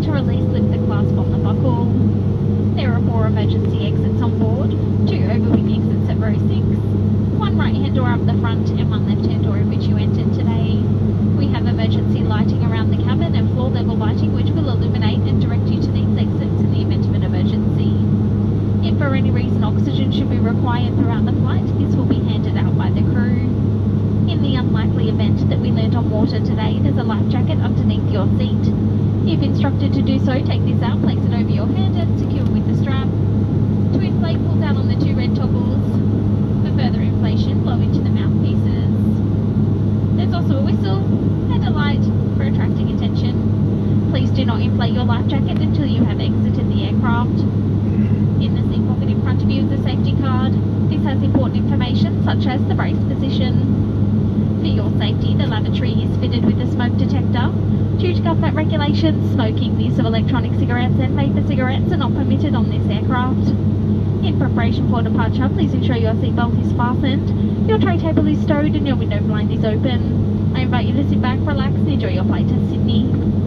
to release, lift the clasp on the buckle. There are 4 emergency exits on board, 2 overwing exits at row 6, 1 right-hand door up the front and 1 left-hand door in which you entered today. We have emergency lighting around the cabin and floor level lighting which will illuminate and direct you to these exits in the event of an emergency. If for any reason oxygen should be required throughout the flight, this will be handed out by the crew. In the unlikely event that we land on water today, there's a life jacket underneath your seat. If instructed to do so, take this out, place it over your head and secure with the strap. To inflate, pull down on the 2 red toggles. For further inflation, blow into the mouthpieces. There's also a whistle and a light for attracting attention. Please do not inflate your life jacket until you have exited the aircraft. In the seat pocket in front of you is a safety card. This has important information such as the brace position. For your safety, the lavatory is fitted with a smoke detector. Due to government regulations, smoking, the use of electronic cigarettes and vapor cigarettes are not permitted on this aircraft. In preparation for departure, please ensure your seatbelt is fastened, your tray table is stowed and your window blind is open. I invite you to sit back, relax and enjoy your flight to Sydney.